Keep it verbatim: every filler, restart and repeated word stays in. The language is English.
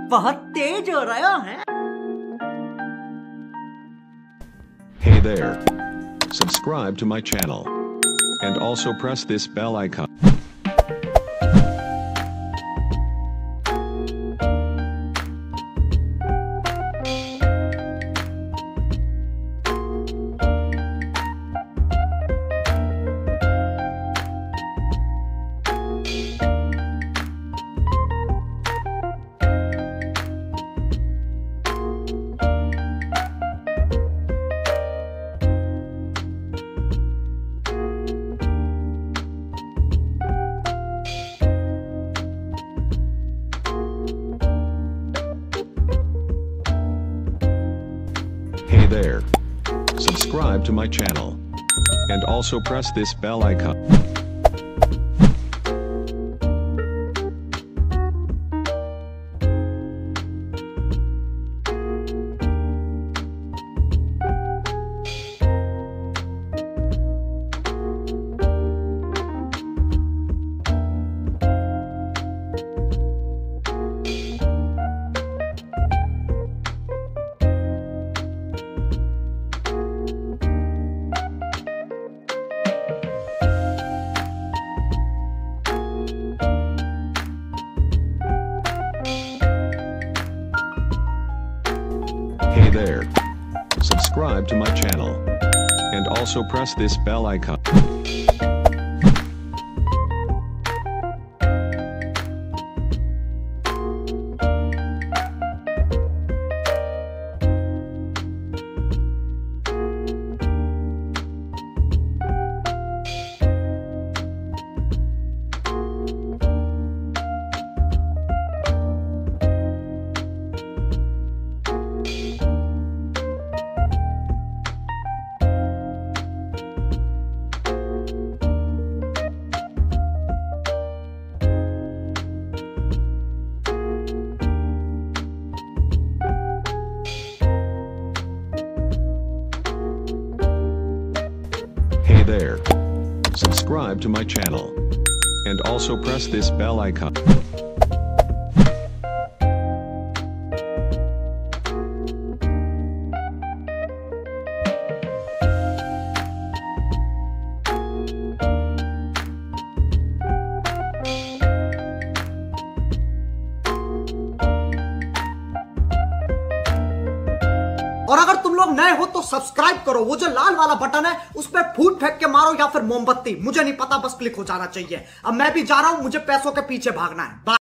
बहुत तेज हो रहा है। Hey there. Subscribe to my channel. And also press this bell icon. Hey there. Subscribe to my channel. And also press this bell icon. Hey there. Subscribe to my channel. And also press this bell icon. Hey there. Subscribe to my channel. And also press this bell icon. और अगर तुम लोग नए हो तो subscribe करो, वो जो लाल वाला बटन है उस पर फूट फेंक के मारो या फिर मोमबत्ती, मुझे नहीं पता, बस क्लिक हो जाना चाहिए। अब मैं भी जा रहा हूं, मुझे पैसों के पीछे भागना है। बाय।